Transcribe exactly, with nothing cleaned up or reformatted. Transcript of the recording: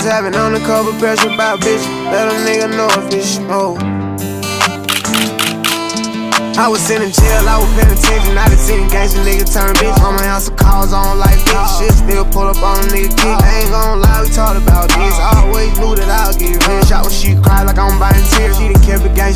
Just having on the cover pressure by bitch. Let a nigga know if it's smoke. I was in jail, I was paying attention. I done seen gangsta nigga turn bitch. On my house of calls on like bitch. Shit still pull up on a nigga kick. I ain't gon' lie, we talked about this. I always knew that I'll get rich. I was she cried like I'm buying tears. She done kept the gang